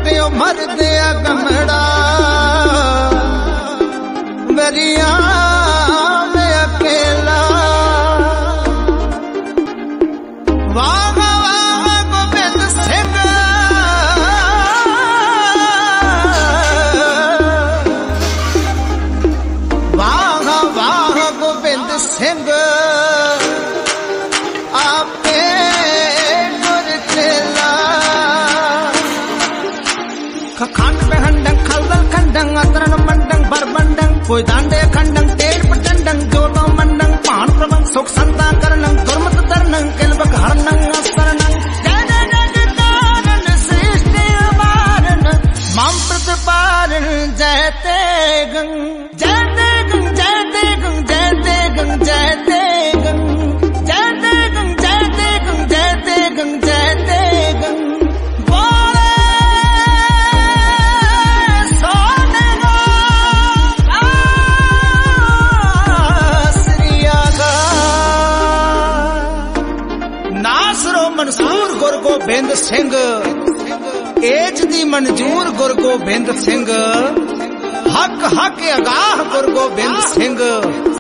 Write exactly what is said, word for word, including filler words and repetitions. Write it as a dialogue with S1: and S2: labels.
S1: कट्टियो मर दिया गमड़ा वरिया में अकेला वाह वाह गोबिंद सिंह वाह वाह गोबिंद सिंह आपे गुर चेला खंड बेहंडंग खलदल खंडंग अतरन मंडंग बरबंडंग कोई दांडे खंडंग तेल प्रचंडंग जोतो मंडंग पान प्रबंग सुख संता करणंग दुर्मत दरनंग किलबक हरनंग असरनंग जय जय जय तारन सृष्टि अपारन मम प्रतिपारन जय ते गंग जय ते गंग जय ते गंग जय ते गंग जय ते गंग जय ते गंग जय ते गंग जय ते गंग जय ते गंग मंसूर गुरु गोबिंद सिंह एज दी मंजूर गुरु गोबिंद सिंह हक हक अगाह गुरु गोबिंद सिंह।